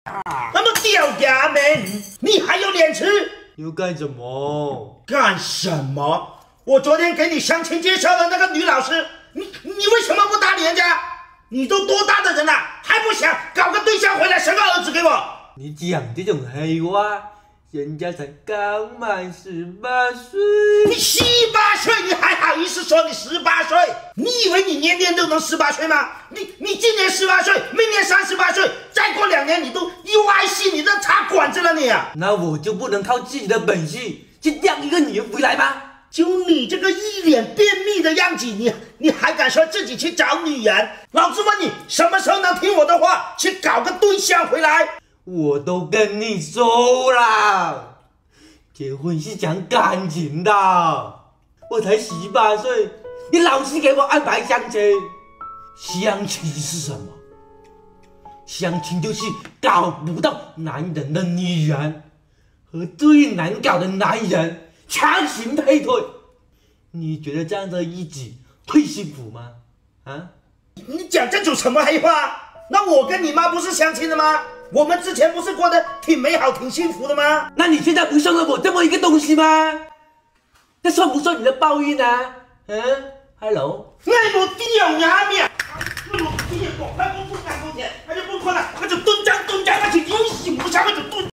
那么掉牙门，你还有脸吃？ 你要干什么？ 干什么？我昨天给你相亲介绍的那个女老师，你为什么不搭理人家？你都多大的人了，还不想搞个对象回来生个儿子给我？ 你讲这种黑话，人家才刚满18岁。 你18岁，你还好意思说你18岁？你以为你年年都能18岁吗？你今年18岁，明年38岁，再过2年你都UIC，你都插管子了你啊！ 那我就不能靠自己的本事去钓一个女人回来吗？ 就你这个一脸便秘的样子，你还敢说自己去找女人？老子问你，什么时候能听我的话，去搞个对象回来？ 我都跟你说了，结婚是讲感情的。我才18岁，你老是给我安排相亲。相亲是什么？相亲就是搞不到男人的女人和最难搞的男人强行配对。你觉得这样的日子会幸福吗？啊？ 你讲这种什么黑话？那我跟你妈不是相亲的吗？我们之前不是过得挺美好、挺幸福的吗？ 那你现在不送了我这么一个东西吗？这算不算你的报应啊？Hello， 我掉牙面，我今天赶快不干工钱，他就不困了，我就蹲着，我就休息不下，我就蹲。